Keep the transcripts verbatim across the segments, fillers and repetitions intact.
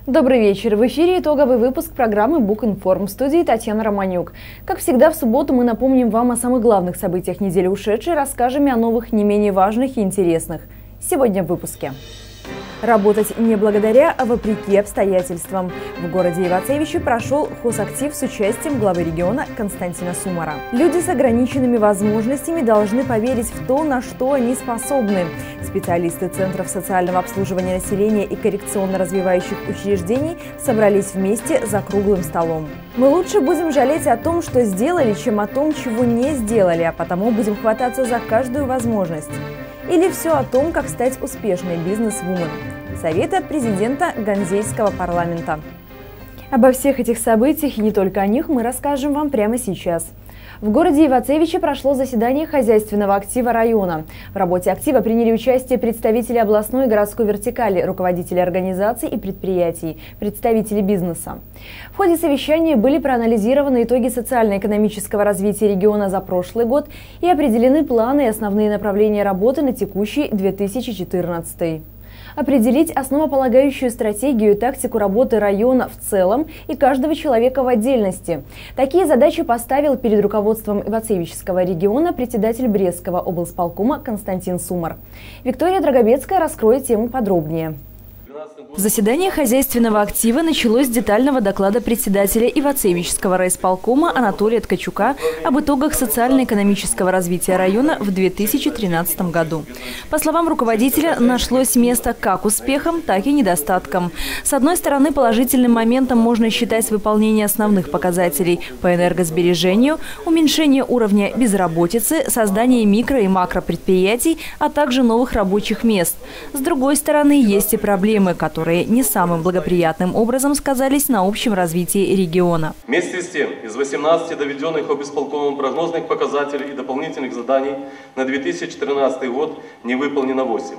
Добрый вечер. В эфире итоговый выпуск программы Букинформ. В студии Татьяна Романюк. Как всегда, в субботу мы напомним вам о самых главных событиях недели ушедшей, расскажем о новых, не менее важных и интересных. Сегодня в выпуске. Работать не благодаря, а вопреки обстоятельствам. В городе Ивацевичи прошел хозактив с участием главы региона Константина Сумара. Люди с ограниченными возможностями должны поверить в то, на что они способны. Специалисты Центров социального обслуживания населения и коррекционно-развивающих учреждений собрались вместе за круглым столом. Мы лучше будем жалеть о том, что сделали, чем о том, чего не сделали, а потому будем хвататься за каждую возможность. Или все о том, как стать успешной бизнес-вумен. Советы от президента Ганзейского парламента. Обо всех этих событиях и не только о них мы расскажем вам прямо сейчас. В городе Ивацевичи прошло заседание хозяйственного актива района. В работе актива приняли участие представители областной и городской вертикали, руководители организаций и предприятий, представители бизнеса. В ходе совещания были проанализированы итоги социально-экономического развития региона за прошлый год и определены планы и основные направления работы на текущий две тысячи четырнадцатый. Определить основополагающую стратегию и тактику работы района в целом и каждого человека в отдельности. Такие задачи поставил перед руководством Ивацевичского региона председатель Брестского облсполкома Константин Сумар. Виктория Драгобецкая раскроет тему подробнее. Заседание хозяйственного актива началось с детального доклада председателя Ивацевичского райисполкома Анатолия Ткачука об итогах социально-экономического развития района в две тысячи тринадцатом году. По словам руководителя, нашлось место как успехам, так и недостаткам. С одной стороны, положительным моментом можно считать выполнение основных показателей по энергосбережению, уменьшение уровня безработицы, создание микро- и макропредприятий, а также новых рабочих мест. С другой стороны, есть и проблемы, которые не самым благоприятным образом сказались на общем развитии региона. Вместе с тем, из восемнадцати доведенных облсполкомом прогнозных показателей и дополнительных заданий на две тысячи тринадцатый год не выполнено восемь.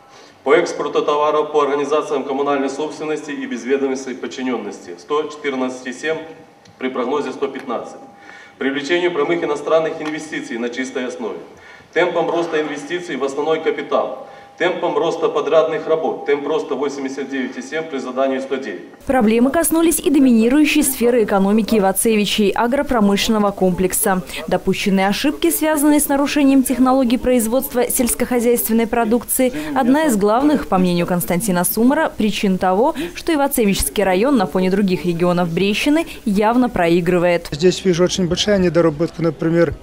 По экспорту товаров по организациям коммунальной собственности и безведомственной подчиненности сто четырнадцать и семь при прогнозе сто пятнадцать. Привлечению прямых иностранных инвестиций на чистой основе. Темпом роста инвестиций в основной капитал. Темпом роста подрядных работ. Темп роста восемьдесят девять и семь при задании сто девять. Проблемы коснулись и доминирующей сферы экономики Ивацевичей – агропромышленного комплекса. Допущенные ошибки, связанные с нарушением технологий производства сельскохозяйственной продукции – одна из главных, по мнению Константина Сумара, причин того, что Ивацевичский район на фоне других регионов Брещины явно проигрывает. Здесь вижу очень большая недоработка, например,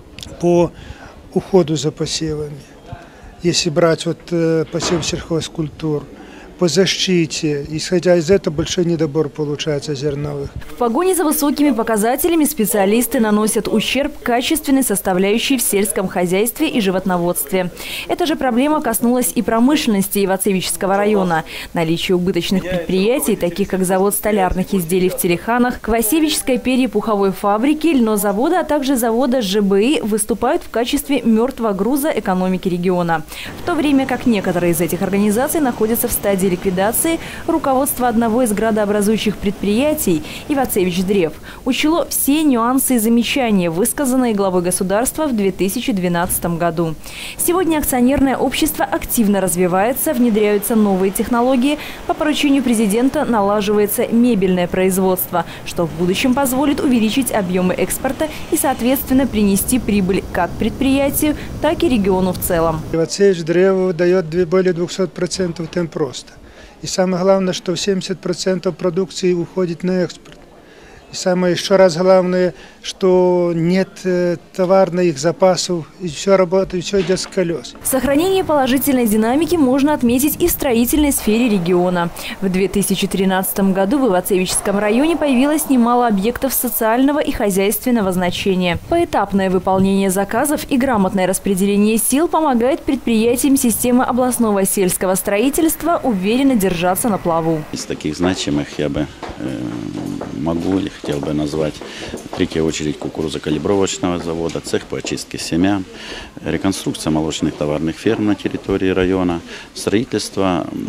по уходу за посевами. Если брать вот э, посев сельхозкультур, по защите, исходя из этого, большой недобор получается зерновых. В погоне за высокими показателями специалисты наносят ущерб качественной составляющей в сельском хозяйстве и животноводстве. Эта же проблема коснулась и промышленности Ивацевичского района. Наличие убыточных предприятий, таких как завод столярных изделий в Телеханах, Квасевичской перьепуховой фабрики, льнозавода, а также завода ЖБИ выступают в качестве мертвого груза экономики региона. В то время как некоторые из этих организаций находятся в стадии ликвидации, руководство одного из градообразующих предприятий «Ивацевич-Древ» учило все нюансы и замечания, высказанные главой государства в две тысячи двенадцатом году. Сегодня акционерное общество активно развивается, внедряются новые технологии. По поручению президента налаживается мебельное производство, что в будущем позволит увеличить объемы экспорта и, соответственно, принести прибыль как предприятию, так и региону в целом. Ивацевич-Древ дает более двухсот процентов темп роста. И самое главное, что семьдесят процентов продукции уходит на экспорт. И самое еще раз главное, что нет э, товарных запасов, и все работает, все идет с колес. Сохранение положительной динамики можно отметить и в строительной сфере региона. В две тысячи тринадцатом году в Ивацевичском районе появилось немало объектов социального и хозяйственного значения. Поэтапное выполнение заказов и грамотное распределение сил помогает предприятиям системы областного сельского строительства уверенно держаться на плаву. Из таких значимых я бы э, могу или хотел бы назвать в третью очередь кукурузокалибровочного завода, цех по очистке семян, реконструкция молочных товарных ферм на территории района, строительство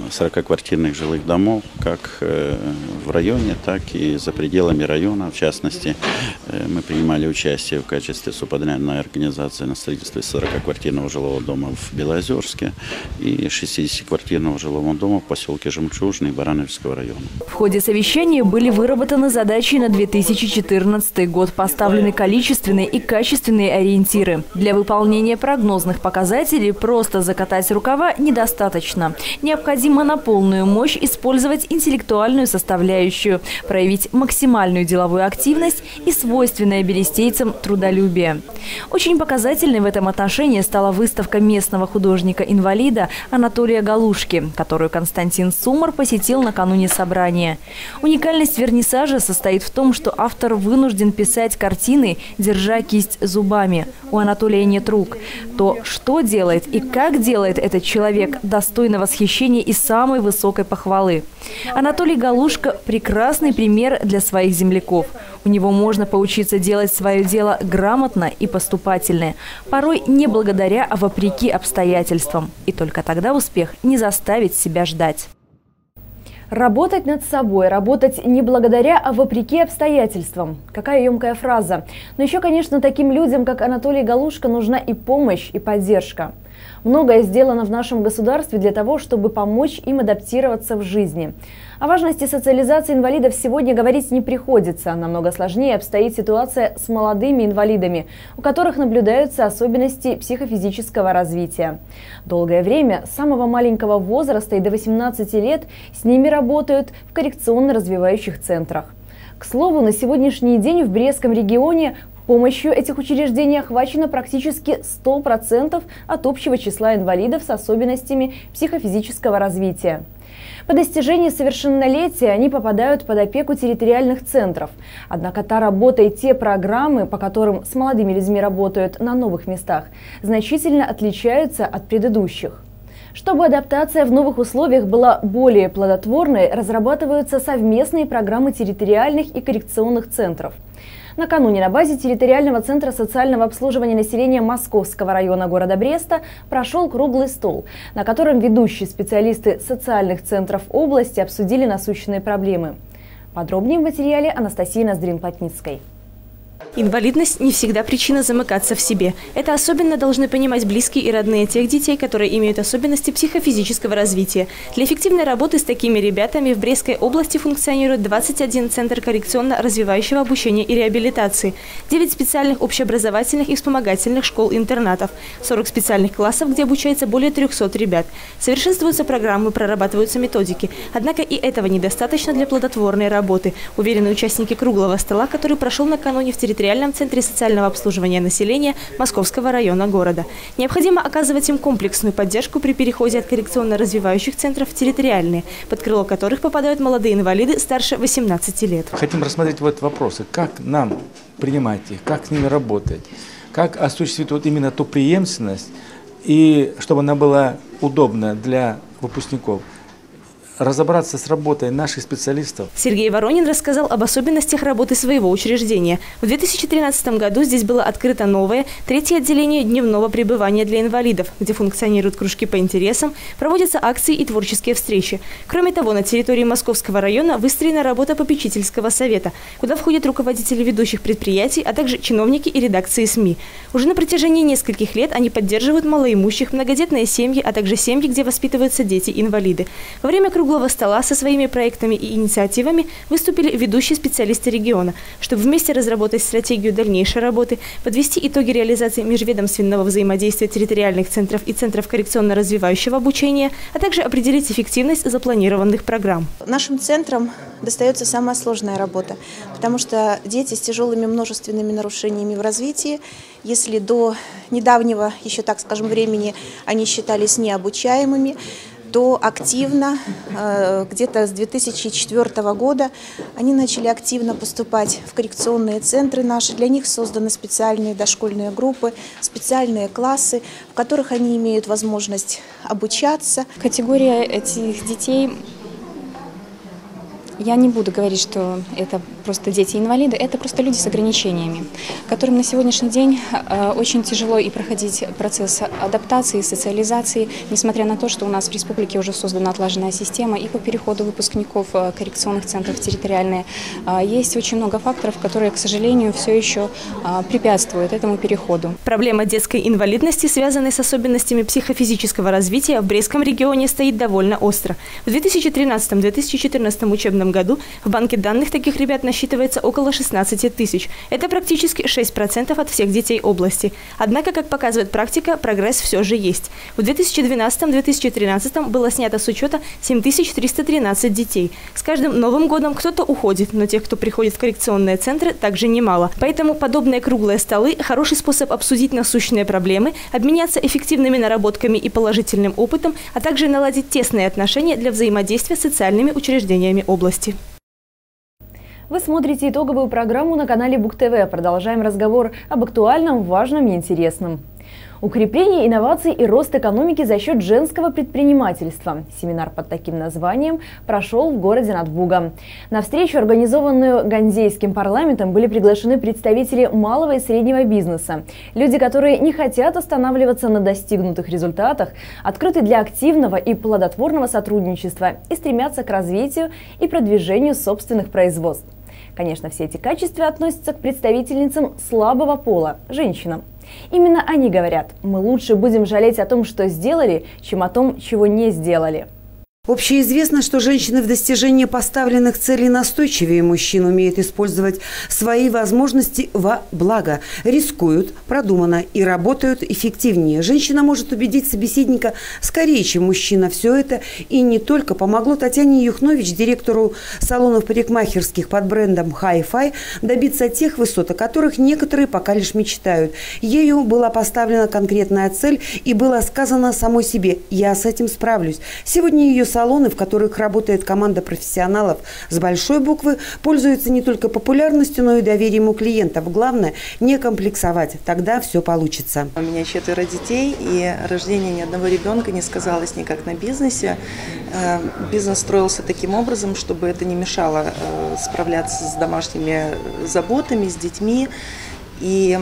сорокаквартирных жилых домов, как в районе, так и за пределами района. В частности, мы принимали участие в качестве субподрядной организации на строительстве сорокаквартирного жилого дома в Белоозерске и шестидесятиквартирного жилого дома в поселке Жемчужный Барановского района. В ходе совещания были выработаны задачи на две тысячи четырнадцатый год, поставлены количественные и качественные ориентиры. Для выполнения прогнозных показателей просто закатать рукава недостаточно. Необходимо на полную мощь использовать интеллектуальную составляющую, проявить максимальную деловую активность и свойственное белестейцам трудолюбие. Очень показательной в этом отношении стала выставка местного художника-инвалида Анатолия Галушки, которую Константин Сумар посетил накануне собрания. Уникальность вернисажа состоит в том, что автор вынужден писать картины, держа кисть зубами. У Анатолия нет рук. То, что делает и как делает этот человек, достойно восхищения и самой высокой похвалы. Анатолий Галушка – прекрасный пример для своих земляков. У него можно поучиться делать свое дело грамотно и поступательно, порой не благодаря, а вопреки обстоятельствам. И только тогда успех не заставит себя ждать. Работать над собой, работать не благодаря, а вопреки обстоятельствам. Какая емкая фраза. Но еще, конечно, таким людям, как Анатолий Галушка, нужна и помощь, и поддержка. Многое сделано в нашем государстве для того, чтобы помочь им адаптироваться в жизни. О важности социализации инвалидов сегодня говорить не приходится. Намного сложнее обстоит ситуация с молодыми инвалидами, у которых наблюдаются особенности психофизического развития. Долгое время, с самого маленького возраста и до восемнадцати лет, с ними работают в коррекционно-развивающих центрах. К слову, на сегодняшний день в Брестском регионе помощью этих учреждений охвачено практически сто процентов от общего числа инвалидов с особенностями психофизического развития. По достижении совершеннолетия они попадают под опеку территориальных центров. Однако та работа и те программы, по которым с молодыми людьми работают на новых местах, значительно отличаются от предыдущих. Чтобы адаптация в новых условиях была более плодотворной, разрабатываются совместные программы территориальных и коррекционных центров. Накануне на базе территориального центра социального обслуживания населения Московского района города Бреста прошел круглый стол, на котором ведущие специалисты социальных центров области обсудили насущные проблемы. Подробнее в материале Анастасии Ноздрин-Плотницкой. Инвалидность не всегда причина замыкаться в себе. Это особенно должны понимать близкие и родные тех детей, которые имеют особенности психофизического развития. Для эффективной работы с такими ребятами в Брестской области функционирует двадцать один центр коррекционно-развивающего обучения и реабилитации, девять специальных общеобразовательных и вспомогательных школ-интернатов, сорок специальных классов, где обучается более трёхсот ребят. Совершенствуются программы, прорабатываются методики. Однако и этого недостаточно для плодотворной работы, уверены участники круглого стола, который прошел накануне в территориальном центре социального обслуживания населения Московского района города. Необходимо оказывать им комплексную поддержку при переходе от коррекционно-развивающих центров в территориальные, под крыло которых попадают молодые инвалиды старше восемнадцати лет. Хотим рассмотреть вот вопросы, как нам принимать их, как с ними работать, как осуществить вот именно ту преемственность, и чтобы она была удобна для выпускников. Разобраться с работой наших специалистов. Сергей Воронин рассказал об особенностях работы своего учреждения. В две тысячи тринадцатом году здесь было открыто новое, третье отделение дневного пребывания для инвалидов, где функционируют кружки по интересам, проводятся акции и творческие встречи. Кроме того, на территории Московского района выстроена работа попечительского совета, куда входят руководители ведущих предприятий, а также чиновники и редакции СМИ. Уже на протяжении нескольких лет они поддерживают малоимущих, многодетные семьи, а также семьи, где воспитываются дети-инвалиды. Во время круглого Круглого стола со своими проектами и инициативами выступили ведущие специалисты региона, чтобы вместе разработать стратегию дальнейшей работы, подвести итоги реализации межведомственного взаимодействия территориальных центров и центров коррекционно-развивающего обучения, а также определить эффективность запланированных программ. Нашим центрам достается самая сложная работа, потому что дети с тяжелыми множественными нарушениями в развитии, если до недавнего, еще так скажем, времени они считались необучаемыми, то активно, где-то с две тысячи четвёртого года, они начали активно поступать в коррекционные центры наши. Для них созданы специальные дошкольные группы, специальные классы, в которых они имеют возможность обучаться. Категория этих детей Я не буду говорить, что это просто дети-инвалиды, это просто люди с ограничениями, которым на сегодняшний день очень тяжело и проходить процесс адаптации, социализации, несмотря на то, что у нас в республике уже создана отлаженная система и по переходу выпускников коррекционных центров территориальные. Есть очень много факторов, которые, к сожалению, все еще препятствуют этому переходу. Проблема детской инвалидности, связанной с особенностями психофизического развития, в Брестском регионе стоит довольно остро. В две тысячи тринадцатом — две тысячи четырнадцатом учебном году в банке данных таких ребят насчитывается около шестнадцати тысяч. Это практически шесть процентов от всех детей области. Однако, как показывает практика, прогресс все же есть. В две тысячи двенадцатом — две тысячи тринадцатом было снято с учета семь тысяч триста тринадцать детей. С каждым Новым годом кто-то уходит, но тех, кто приходит в коррекционные центры, также немало. Поэтому подобные круглые столы – хороший способ обсудить насущные проблемы, обменяться эффективными наработками и положительным опытом, а также наладить тесные отношения для взаимодействия с социальными учреждениями области. Вы смотрите итоговую программу на канале Бук ТВ. Продолжаем разговор об актуальном, важном и интересном. Укрепление инноваций и рост экономики за счет женского предпринимательства. Семинар под таким названием прошел в городе над Бугом. На встречу, организованную Ганзейским парламентом, были приглашены представители малого и среднего бизнеса. Люди, которые не хотят останавливаться на достигнутых результатах, открыты для активного и плодотворного сотрудничества и стремятся к развитию и продвижению собственных производств. Конечно, все эти качества относятся к представительницам слабого пола – женщинам. Именно они говорят: мы лучше будем жалеть о том, что сделали, чем о том, чего не сделали. Общеизвестно, что женщины в достижении поставленных целей настойчивее мужчин, умеют использовать свои возможности во благо, рискуют продуманно и работают эффективнее. Женщина может убедить собеседника скорее, чем мужчина. Все это и не только помогло Татьяне Юхнович, директору салонов парикмахерских под брендом Hi-Fi, добиться тех высот, о которых некоторые пока лишь мечтают. Ею была поставлена конкретная цель и было сказано самой себе: «Я с этим справлюсь». Сегодня ее салоны, в которых работает команда профессионалов с большой буквы, пользуются не только популярностью, но и доверием у клиентов. Главное – не комплексовать, тогда все получится. У меня четверо детей, и рождение ни одного ребенка не сказалось никак на бизнесе. Бизнес строился таким образом, чтобы это не мешало справляться с домашними заботами, с детьми. И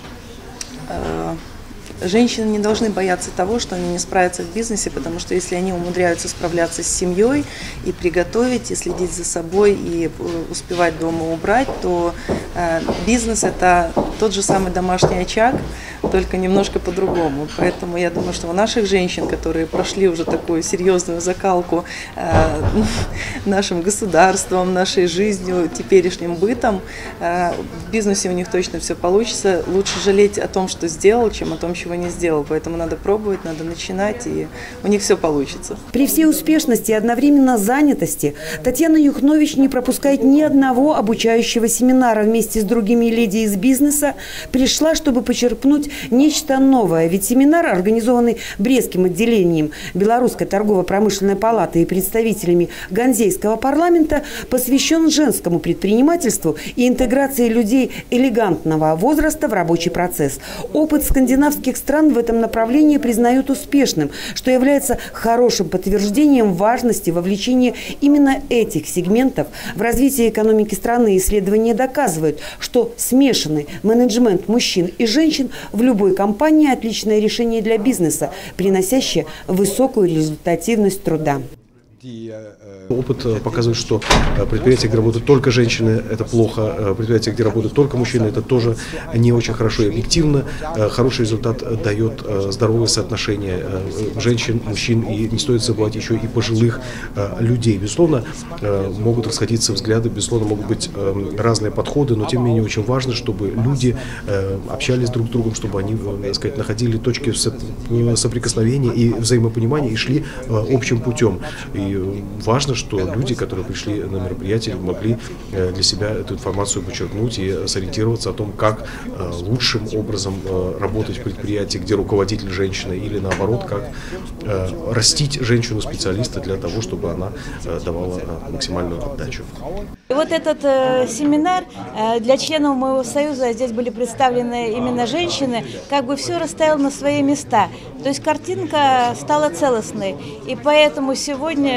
женщины не должны бояться того, что они не справятся в бизнесе, потому что если они умудряются справляться с семьей и приготовить, и следить за собой, и успевать дома убрать, то э, бизнес – это тот же самый домашний очаг, только немножко по-другому. Поэтому я думаю, что у наших женщин, которые прошли уже такую серьезную закалку э, нашим государством, нашей жизнью, теперешним бытом, э, в бизнесе у них точно все получится. Лучше жалеть о том, что сделал, чем о том, чего не сделал. Поэтому надо пробовать, надо начинать, и у них все получится. При всей успешности и одновременно занятости Татьяна Юхнович не пропускает ни одного обучающего семинара. Вместе с другими леди из бизнеса пришла, чтобы почерпнуть нечто новое. Ведь семинар, организованный Брестским отделением Белорусской торгово-промышленной палаты и представителями Ганзейского парламента, посвящен женскому предпринимательству и интеграции людей элегантного возраста в рабочий процесс. Опыт скандинавских стран в этом направлении признают успешным, что является хорошим подтверждением важности вовлечения именно этих сегментов в развитие экономики страны. Исследования доказывают, что смешанный менеджмент мужчин и женщин в любой компании – отличное решение для бизнеса, приносящее высокую результативность труда. Опыт показывает, что предприятия, где работают только женщины, это плохо. Предприятия, где работают только мужчины, это тоже не очень хорошо и объективно. Хороший результат дает здоровое соотношение женщин, мужчин, и не стоит забывать еще и пожилых людей. Безусловно, могут расходиться взгляды, безусловно, могут быть разные подходы, но тем не менее очень важно, чтобы люди общались друг с другом, чтобы они, так сказать, находили точки соприкосновения и взаимопонимания и шли общим путем. И важно, что люди, которые пришли на мероприятие, могли для себя эту информацию подчеркнуть и сориентироваться о том, как лучшим образом работать в предприятии, где руководитель женщина, или наоборот, как растить женщину-специалиста для того, чтобы она давала максимальную отдачу. И вот этот э, семинар э, для членов моего союза, здесь были представлены именно женщины, как бы все расставил на свои места. То есть картинка стала целостной. И поэтому сегодня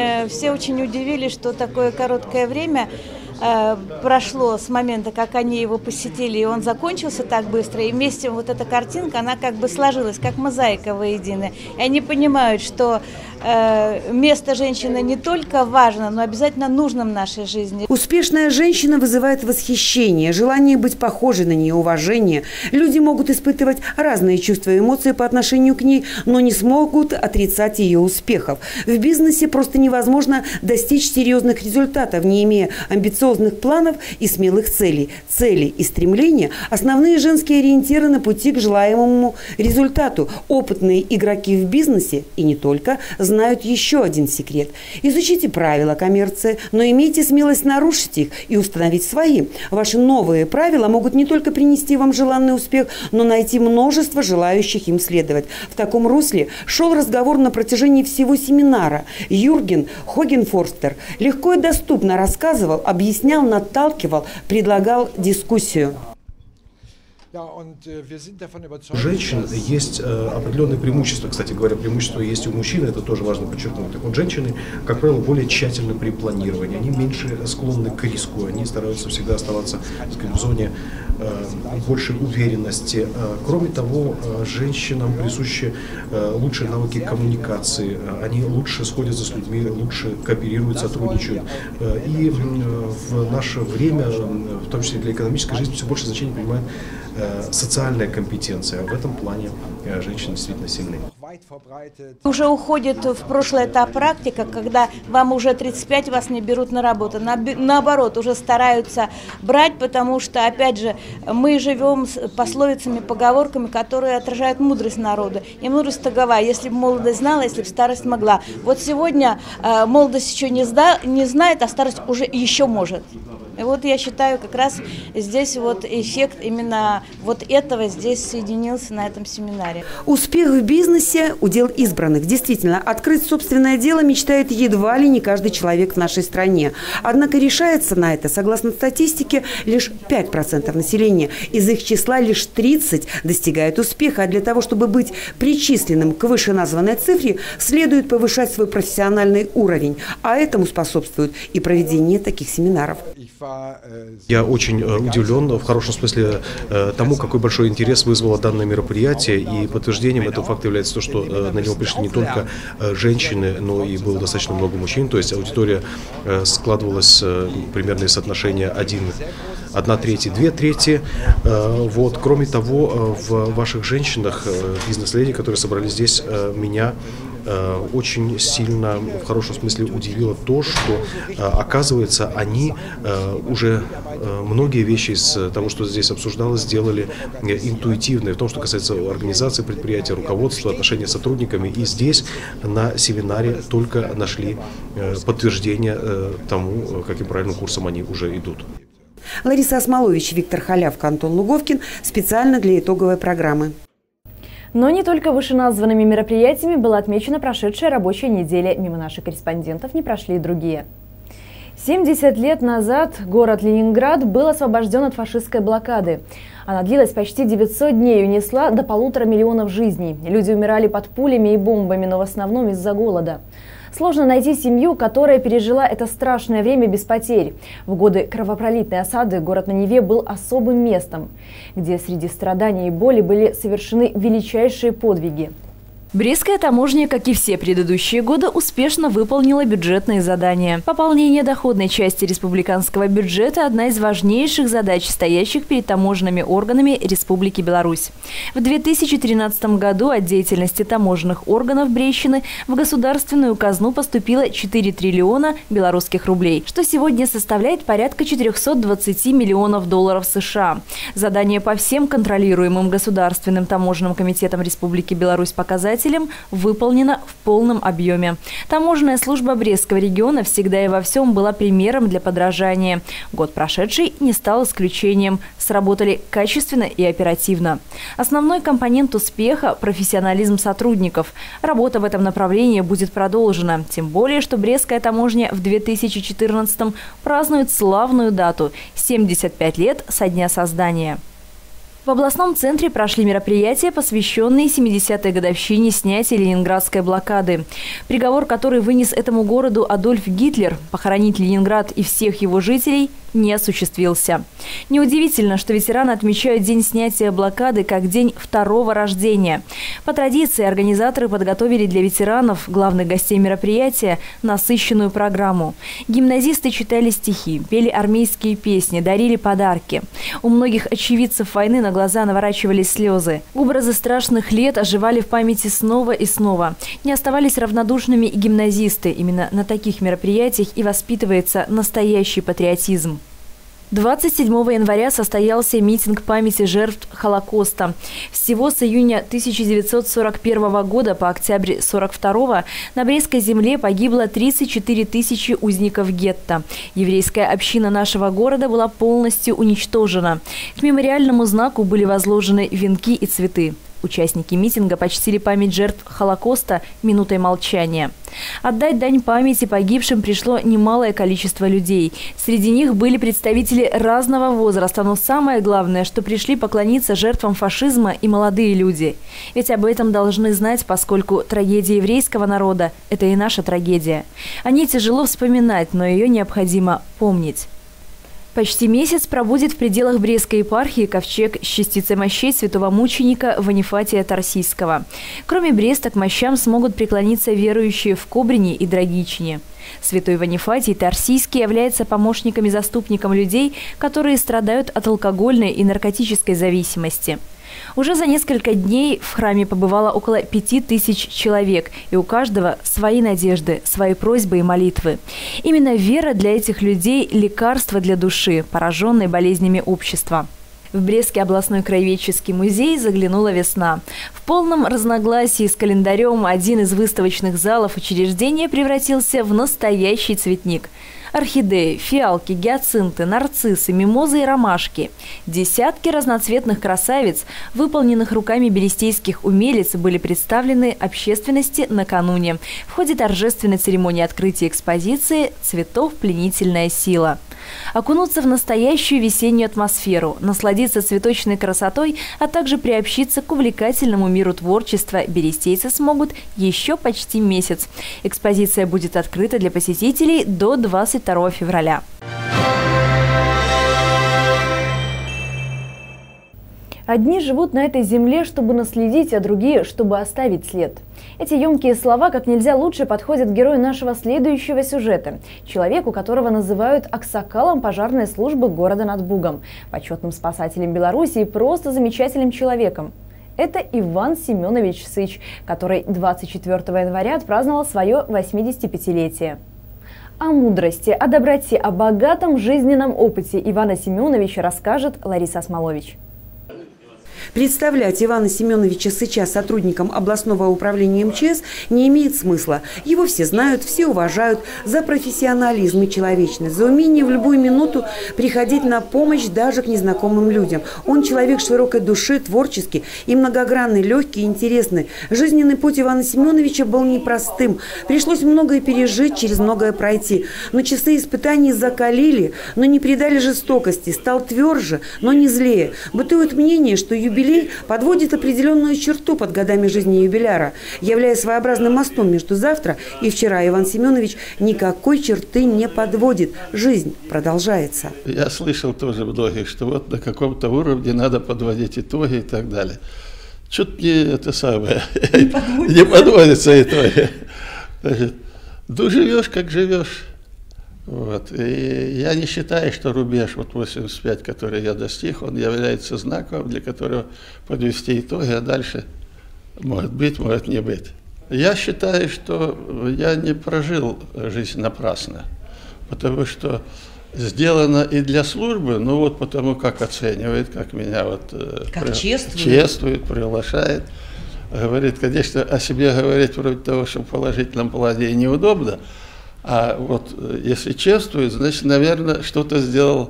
очень, все очень удивились, что такое короткое время прошло с момента, как они его посетили, и он закончился так быстро, и вместе вот эта картинка, она как бы сложилась, как мозаика воедино. И они понимают, что э, место женщины не только важно, но обязательно нужно в нашей жизни. Успешная женщина вызывает восхищение, желание быть похожей на нее, уважение. Люди могут испытывать разные чувства и эмоции по отношению к ней, но не смогут отрицать ее успехов. В бизнесе просто невозможно достичь серьезных результатов, не имея амбициозных планов и смелых целей. Цели и стремления – основные женские ориентиры на пути к желаемому результату. Опытные игроки в бизнесе, и не только, знают еще один секрет. Изучите правила коммерции, но имейте смелость нарушить их и установить свои. Ваши новые правила могут не только принести вам желанный успех, но найти множество желающих им следовать. В таком русле шел разговор на протяжении всего семинара. Юрген Хогенфорстер легко и доступно рассказывал, объяснял, наталкивал, предлагал дискуссию. У женщин есть э, определенные преимущества. Кстати говоря, преимущества есть у мужчин, это тоже важно подчеркнуть. Так вот, женщины, как правило, более тщательны при планировании, они меньше склонны к риску, они стараются всегда оставаться, так сказать, в зоне э, большей уверенности. Э, кроме того, э, женщинам присущи э, лучшие навыки коммуникации, э, они лучше сходятся с людьми, лучше кооперируют, сотрудничают. Э, и э, в наше время, э, в том числе для экономической жизни, все больше значения принимает социальная компетенция. В этом плане женщины действительно сильны. Уже уходит в прошлое та практика, когда вам уже тридцать пять, вас не берут на работу. На, наоборот, уже стараются брать, потому что, опять же, мы живем с пословицами, поговорками, которые отражают мудрость народа. И мудрость такова: если бы молодость знала, если бы старость могла. Вот сегодня э, молодость еще не, сда, не знает, а старость уже еще может. И вот я считаю, как раз здесь вот эффект именно вот этого здесь соединился на этом семинаре. Успех в бизнесе – удел избранных. Действительно, открыть собственное дело мечтает едва ли не каждый человек в нашей стране. Однако решается на это, согласно статистике, лишь пять процентов населения. Из их числа лишь тридцать процентов достигают успеха. А для того, чтобы быть причисленным к вышеназванной цифре, следует повышать свой профессиональный уровень. А этому способствует и проведение таких семинаров. Я очень удивлен, в хорошем смысле, тому, какой большой интерес вызвало данное мероприятие. И подтверждением этого факта является то, что на него пришли не только женщины, но и было достаточно много мужчин. То есть аудитория складывалась примерно из соотношения один, одна треть, две трети. Вот. Кроме того, в ваших женщинах, бизнес-леди, которые собрались здесь, меня очень сильно, в хорошем смысле, удивило то, что, оказывается, они уже многие вещи из того, что здесь обсуждалось, сделали интуитивно. В том, что касается организации предприятия, руководства, отношений с сотрудниками. И здесь на семинаре только нашли подтверждение тому, каким правильным курсом они уже идут. Лариса Осмолович, Виктор Халявка, Антон Луговкин. Специально для итоговой программы. Но не только вышеназванными мероприятиями была отмечена прошедшая рабочая неделя. Мимо наших корреспондентов не прошли и другие. семьдесят лет назад город Ленинград был освобожден от фашистской блокады. Она длилась почти девятьсот дней и унесла до полутора миллионов жизней. Люди умирали под пулями и бомбами, но в основном из-за голода. Сложно найти семью, которая пережила это страшное время без потерь. В годы кровопролитной осады город на Неве был особым местом, где среди страданий и боли были совершены величайшие подвиги. Брестская таможня, как и все предыдущие годы, успешно выполнила бюджетные задания. Пополнение доходной части республиканского бюджета – одна из важнейших задач, стоящих перед таможенными органами Республики Беларусь. В две тысячи тринадцатом году от деятельности таможенных органов Брестщины в государственную казну поступило четыре триллиона белорусских рублей, что сегодня составляет порядка четырёхсот двадцати миллионов долларов США. Задание по всем контролируемым государственным таможенным комитетам Республики Беларусь показать выполнена в полном объеме. Таможенная служба Брестского региона всегда и во всем была примером для подражания. Год прошедший не стал исключением. Сработали качественно и оперативно. Основной компонент успеха – профессионализм сотрудников. Работа в этом направлении будет продолжена. Тем более, что Брестская таможня в две тысячи четырнадцатом празднует славную дату – семьдесят пять лет со дня создания. В областном центре прошли мероприятия, посвященные семидесятой годовщине снятия ленинградской блокады. Приговор, который вынес этому городу Адольф Гитлер, похоронить Ленинград и всех его жителей, не осуществился. Неудивительно, что ветераны отмечают день снятия блокады как день второго рождения. По традиции организаторы подготовили для ветеранов, главных гостей мероприятия, насыщенную программу. Гимназисты читали стихи, пели армейские песни, дарили подарки. У многих очевидцев войны на глаза наворачивались слезы. Образы страшных лет оживали в памяти снова и снова. Не оставались равнодушными и гимназисты. Именно на таких мероприятиях и воспитывается настоящий патриотизм. двадцать седьмого января состоялся митинг памяти жертв Холокоста. Всего с июня тысяча девятьсот сорок первого года по октябрь сорок второго на Брестской земле погибло тридцать четыре тысячи узников гетто. Еврейская община нашего города была полностью уничтожена. К мемориальному знаку были возложены венки и цветы. Участники митинга почтили память жертв Холокоста минутой молчания. Отдать дань памяти погибшим пришло немалое количество людей. Среди них были представители разного возраста, но самое главное, что пришли поклониться жертвам фашизма и молодые люди. Ведь об этом должны знать, поскольку трагедия еврейского народа – это и наша трагедия. О ней тяжело вспоминать, но ее необходимо помнить. Почти месяц пробудет в пределах Брестской епархии ковчег с частицей мощей святого мученика Ванифатия Тарсийского. Кроме Бреста, к мощам смогут преклониться верующие в Кобрине и Драгичине. Святой Ванифатий Тарсийский является помощником и заступником людей, которые страдают от алкогольной и наркотической зависимости. Уже за несколько дней в храме побывало около пяти тысяч человек, и у каждого свои надежды, свои просьбы и молитвы. Именно вера для этих людей – лекарство для души, пораженной болезнями общества. В Брестский областной краеведческий музей заглянула весна. В полном разногласии с календарем один из выставочных залов учреждения превратился в настоящий цветник. Орхидеи, фиалки, гиацинты, нарциссы, мимозы и ромашки. Десятки разноцветных красавиц, выполненных руками берестейских умелиц, были представлены общественности накануне в ходе торжественной церемонии открытия экспозиции «Цветов пленительная сила». Окунуться в настоящую весеннюю атмосферу, насладиться цветочной красотой, а также приобщиться к увлекательному миру творчества берестейцы смогут еще почти месяц. Экспозиция будет открыта для посетителей до двадцать второго февраля. Одни живут на этой земле, чтобы наследить, а другие, чтобы оставить след. Эти емкие слова как нельзя лучше подходят герою нашего следующего сюжета. Человеку, которого называют аксакалом пожарной службы города над Бугом, почетным спасателем Беларуси и просто замечательным человеком. Это Иван Семенович Сыч, который двадцать четвёртого января отпраздновал свое восьмидесятипятилетие. О мудрости, о доброте, о богатом жизненном опыте Ивана Семеновича расскажет Лариса Смолович. Представлять Ивана Семеновича Сыча сотрудником областного управления эм че эс не имеет смысла. Его все знают, все уважают за профессионализм и человечность, за умение в любую минуту приходить на помощь даже к незнакомым людям. Он человек широкой души, творческий и многогранный, легкий и интересный. Жизненный путь Ивана Семеновича был непростым. Пришлось многое пережить, через многое пройти. Но часы испытаний закалили, но не придали жестокости. Стал тверже, но не злее. Бытует мнение, что юбилей Юбилей подводит определенную черту под годами жизни юбиляра, являясь своеобразным мостом между завтра и вчера. Иван Семенович никакой черты не подводит. Жизнь продолжается. Я слышал тоже многих, что вот на каком-то уровне надо подводить итоги и так далее. Что-то не это самое, не подводятся итоги. Значит, ну живешь, как живешь. Вот. И я не считаю, что рубеж вот восемьдесят пять, который я достиг, он является знаком, для которого подвести итоги, а дальше может быть, может не быть. Я считаю, что я не прожил жизнь напрасно, потому что сделано и для службы, ну вот потому как оценивает, как меня вот как при... чествует. чествует, приглашает. Говорит, конечно, о себе говорить вроде того, что в положительном плане неудобно. А вот если чествует, значит, наверное, что-то сделал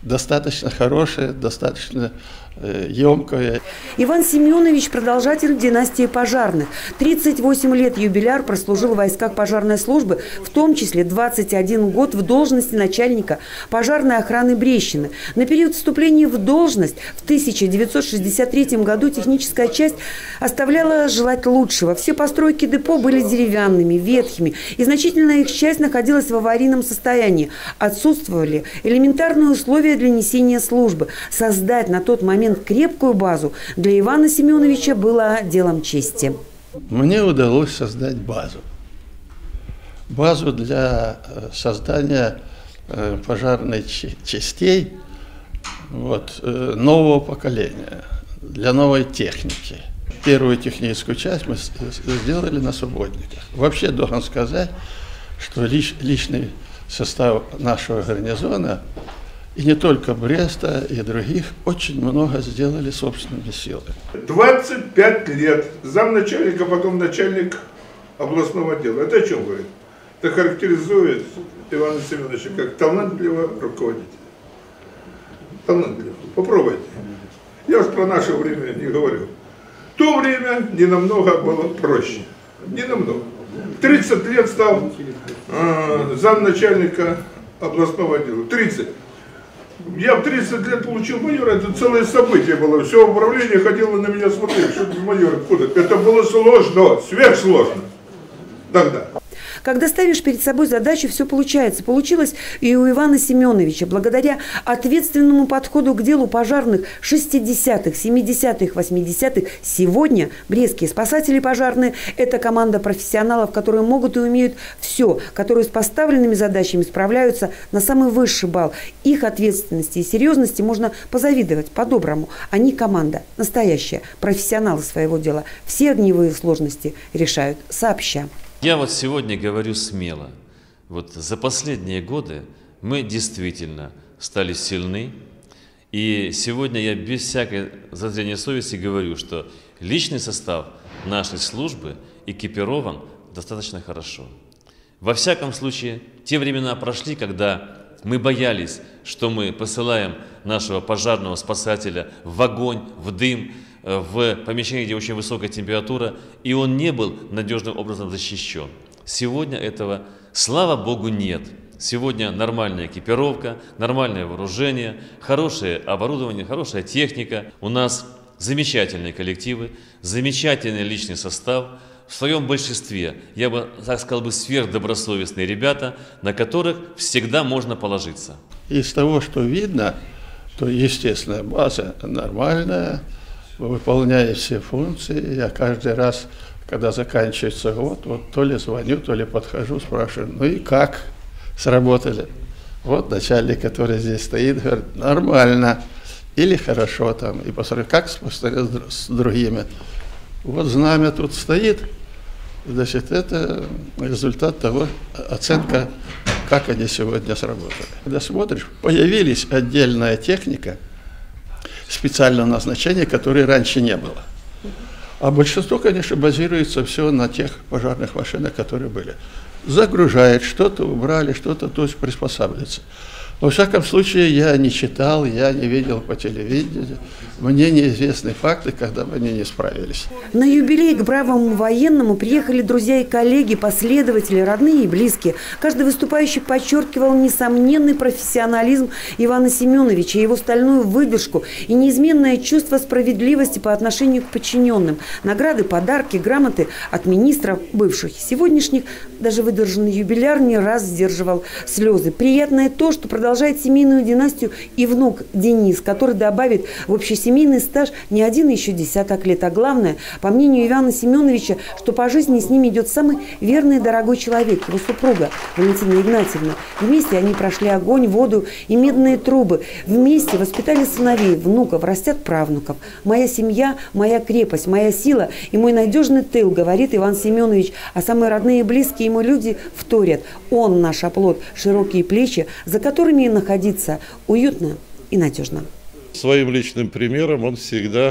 достаточно хорошее, достаточно э, емкое. Иван Семенович – продолжатель династии пожарных. тридцать восемь лет юбиляр прослужил в войсках пожарной службы, в том числе двадцать один год в должности начальника пожарной охраны Брещины. На период вступления в должность в тысяча девятьсот шестьдесят третьем году техническая часть оставляла желать лучшего. Все постройки депо были деревянными, ветхими, и значительная их часть находилась в аварийном состоянии. Отсутствовали элементарные условия для несения службы. Создать на тот момент крепкую базу для Ивана Семеновича было делом чести. Мне удалось создать базу. Базу для создания пожарных частей вот, нового поколения, для новой техники. Первую техническую часть мы сделали на субботниках. Вообще должен сказать, что лич, личный состав нашего гарнизона, и не только Бреста, и других, очень много сделали собственными силами. двадцать пять лет замначальника, потом начальник областного отдела. Это о чем говорит? Это характеризует Ивана Семеновича как талантливого руководителя. Талантливого. Попробуйте. Я уж про наше время не говорю. В то время не намного было проще. Не намного. тридцать лет стал э, замначальника областного отдела. тридцать. Я в тридцать лет получил майора, это целое событие было. Все управление ходило на меня смотреть, что это майор, откуда. Это было сложно, сверхсложно тогда. Когда ставишь перед собой задачу, все получается. Получилось и у Ивана Семеновича. Благодаря ответственному подходу к делу пожарных шестидесятых, семидесятых, восьмидесятых, сегодня брестские спасатели пожарные – это команда профессионалов, которые могут и умеют все, которые с поставленными задачами справляются на самый высший балл. Их ответственности и серьезности можно позавидовать по-доброму. Они команда настоящая, профессионалы своего дела. Все огневые сложности решают сообща. Я вот сегодня говорю смело. Вот за последние годы мы действительно стали сильны. И сегодня я без всякой зазрения совести говорю, что личный состав нашей службы экипирован достаточно хорошо. Во всяком случае, те времена прошли, когда мы боялись, что мы посылаем нашего пожарного спасателя в огонь, в дым, в помещении, где очень высокая температура, и он не был надежным образом защищен. Сегодня этого, слава Богу, нет. Сегодня нормальная экипировка, нормальное вооружение, хорошее оборудование, хорошая техника. У нас замечательные коллективы, замечательный личный состав. В своем большинстве, я бы так сказал, бы сверхдобросовестные ребята, на которых всегда можно положиться. Из того, что видно, то, естественно, база нормальная, выполняет все функции. Я каждый раз, когда заканчивается год, вот то ли звоню, то ли подхожу, спрашиваю, ну и как сработали? Вот начальник, который здесь стоит, говорит, нормально или хорошо там. И посмотрю, как с другими. Вот знамя тут стоит, значит, это результат того, оценка, как они сегодня сработали. Когда смотришь, появилась отдельная техника, специального назначения, которой раньше не было. А большинство, конечно, базируется все на тех пожарных машинах, которые были. Загружает, что-то убрали, что-то, то есть приспосабливается. Во всяком случае, я не читал, я не видел по телевидению. Мне неизвестны факты, когда бы они не справились. На юбилей к бравому военному приехали друзья и коллеги, последователи, родные и близкие. Каждый выступающий подчеркивал несомненный профессионализм Ивана Семеновича, его стальную выдержку и неизменное чувство справедливости по отношению к подчиненным. Награды, подарки, грамоты от министров, бывших и сегодняшних. Даже выдержанный юбиляр не раз сдерживал слезы. Приятное то, что продолжает семейную династию и внук Денис, который добавит в общесемейный стаж не один еще десяток лет. А главное, по мнению Ивана Семеновича, что по жизни с ними идет самый верный и дорогой человек, его супруга Валентина Игнатьевна. Вместе они прошли огонь, воду и медные трубы. Вместе воспитали сыновей, внуков, растят правнуков. «Моя семья, моя крепость, моя сила и мой надежный тыл», говорит Иван Семенович, а самые родные и близкие ему люди вторят. Он наш оплот, широкие плечи, за которыми находиться уютно и надежно. Своим личным примером он всегда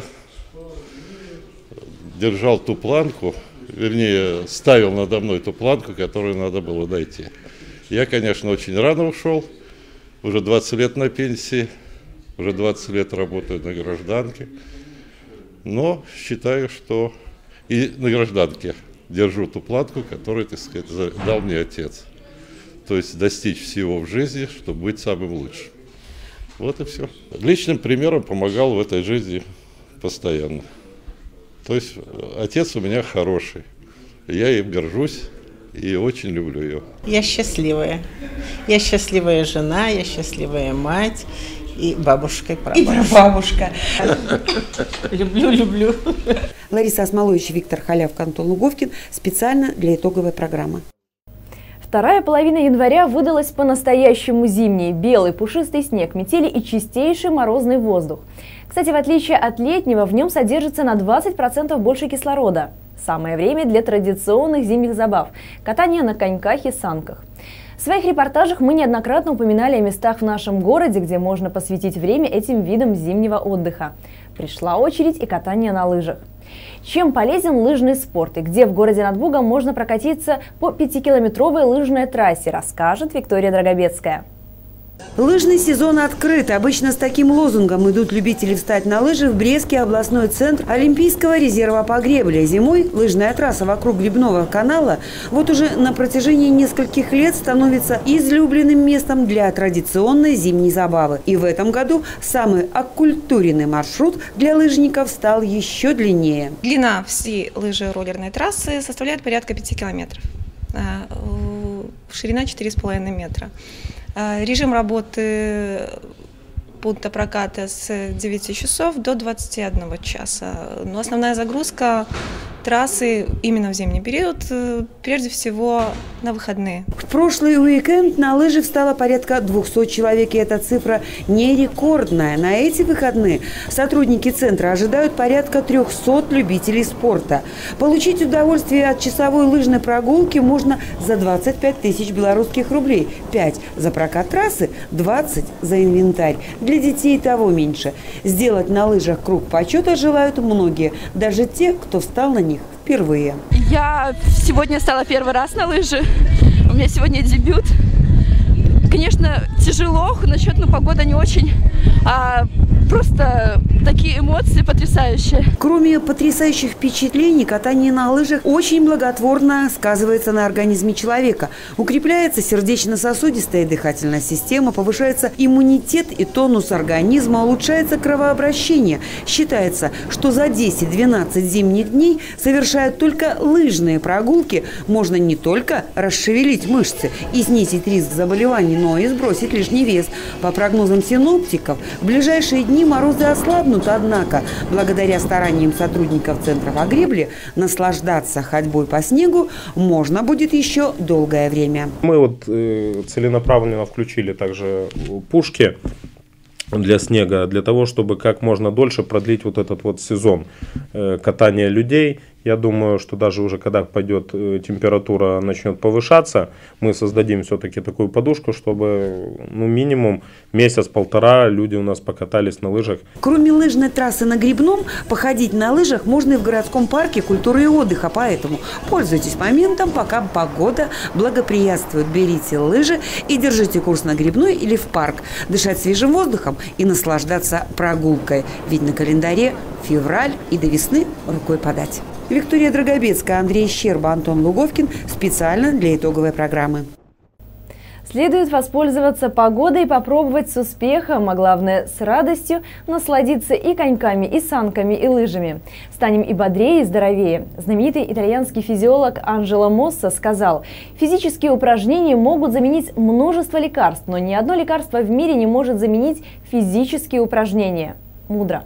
держал ту планку, вернее, ставил надо мной ту планку, которую надо было дойти. Я, конечно, очень рано ушел, уже двадцать лет на пенсии, уже двадцать лет работаю на гражданке, но считаю, что и на гражданке держу ту планку, которую, так сказать, дал мне отец. То есть достичь всего в жизни, чтобы быть самым лучшим. Вот и все. Личным примером помогал в этой жизни постоянно. То есть отец у меня хороший, я им горжусь и очень люблю ее. Я счастливая. Я счастливая жена, я счастливая мать. И бабушка, и прабабушка. И прабабушка. Люблю, люблю. Лариса Осмолович, Виктор Халявка, Антон Луговкин. Специально для итоговой программы. Вторая половина января выдалась по-настоящему зимней. Белый пушистый снег, метели и чистейший морозный воздух. Кстати, в отличие от летнего, в нем содержится на двадцать процентов больше кислорода. Самое время для традиционных зимних забав – катания на коньках и санках. В своих репортажах мы неоднократно упоминали о местах в нашем городе, где можно посвятить время этим видам зимнего отдыха. Пришла очередь и катания на лыжах. Чем полезен лыжный спорт и где в городе над Бугом можно прокатиться по пятикилометровой лыжной трассе, расскажет Виктория Драгобецкая. Лыжный сезон открыт. Обычно с таким лозунгом идут любители встать на лыжи в Брестский областной центр Олимпийского резерва по гребле. Зимой лыжная трасса вокруг Гребного канала вот уже на протяжении нескольких лет становится излюбленным местом для традиционной зимней забавы. И в этом году самый оккультуренный маршрут для лыжников стал еще длиннее. Длина всей лыжероллерной трассы составляет порядка пяти километров. Ширина четыре с половиной метра. Режим работы пункта проката с девяти часов до двадцати одного часа. Но основная загрузка трассы именно в зимний период, прежде всего на выходные. В прошлый уикенд на лыжи встало порядка двухсот человек, и эта цифра не рекордная. На эти выходные сотрудники центра ожидают порядка трёхсот любителей спорта. Получить удовольствие от часовой лыжной прогулки можно за двадцать пять тысяч белорусских рублей. пять за прокат трассы, двадцать за инвентарь. Для детей того меньше. Сделать на лыжах круг почета желают многие, даже те, кто встал на них впервые. Я сегодня стала первый раз на лыжи. У меня сегодня дебют. Конечно, тяжело, насчет ну, погода не очень, а просто такие эмоции потрясающие. Кроме потрясающих впечатлений, катание на лыжах очень благотворно сказывается на организме человека. Укрепляется сердечно-сосудистая и дыхательная система, повышается иммунитет и тонус организма, улучшается кровообращение. Считается, что за десять-двенадцать зимних дней, совершая только лыжные прогулки, можно не только расшевелить мышцы и снизить риск заболеваний, но и сбросить лишний вес. По прогнозам синоптиков, в ближайшие дни морозы ослабнут, однако, благодаря стараниям сотрудников Центра по гребле, наслаждаться ходьбой по снегу можно будет еще долгое время. Мы вот э, целенаправленно включили также пушки для снега, для того, чтобы как можно дольше продлить вот этот вот сезон э, катания людей. Я думаю, что даже уже когда пойдет температура, начнет повышаться, мы создадим все-таки такую подушку, чтобы ну, минимум месяц-полтора люди у нас покатались на лыжах. Кроме лыжной трассы на Гребном, походить на лыжах можно и в городском парке культуры и отдыха. Поэтому пользуйтесь моментом, пока погода благоприятствует. Берите лыжи и держите курс на Гребной или в парк. Дышать свежим воздухом и наслаждаться прогулкой. Ведь на календаре февраль и до весны рукой подать. Виктория Драгобецкая, Андрей Щерба, Антон Луговкин. Специально для итоговой программы. Следует воспользоваться погодой и попробовать с успехом, а главное с радостью насладиться и коньками, и санками, и лыжами. Станем и бодрее, и здоровее. Знаменитый итальянский физиолог Анджело Мосса сказал: физические упражнения могут заменить множество лекарств, но ни одно лекарство в мире не может заменить физические упражнения. Мудро.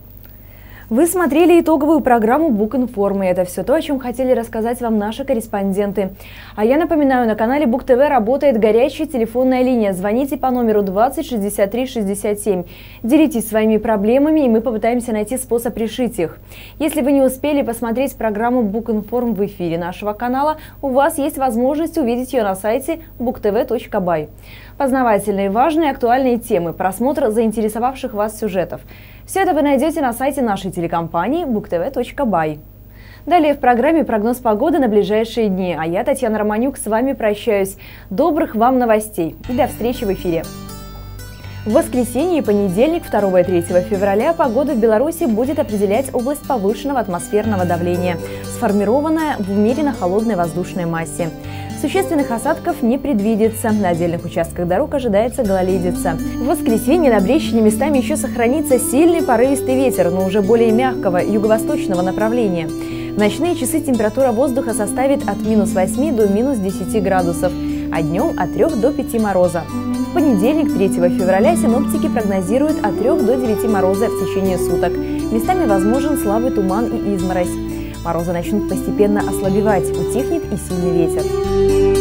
Вы смотрели итоговую программу Букинформ, и это все то, о чем хотели рассказать вам наши корреспонденты. А я напоминаю, на канале Бук ТВ работает горячая телефонная линия. Звоните по номеру двадцать шестьдесят три шестьдесят семь. Делитесь своими проблемами, и мы попытаемся найти способ решить их. Если вы не успели посмотреть программу Букинформ в эфире нашего канала, у вас есть возможность увидеть ее на сайте бук тэ вэ точка бай. Познавательные, важные, актуальные темы, просмотр заинтересовавших вас сюжетов. Все это вы найдете на сайте нашей телекомпании бук тэ вэ точка бай. Далее в программе прогноз погоды на ближайшие дни. А я, Татьяна Романюк, с вами прощаюсь. Добрых вам новостей и до встречи в эфире. В воскресенье и понедельник, второго и третьего февраля, погода в Беларуси будет определять область повышенного атмосферного давления, сформированная в умеренно холодной воздушной массе. Существенных осадков не предвидится. На отдельных участках дорог ожидается гололедица. В воскресенье на Брещине местами еще сохранится сильный порывистый ветер, но уже более мягкого юго-восточного направления. В ночные часы температура воздуха составит от минус восьми до минус десяти градусов, а днем от трёх до пяти мороза. В понедельник, третьего февраля, синоптики прогнозируют от трёх до девяти мороза в течение суток. Местами возможен слабый туман и изморозь. Морозы начнут постепенно ослабевать, утихнет и сильный ветер.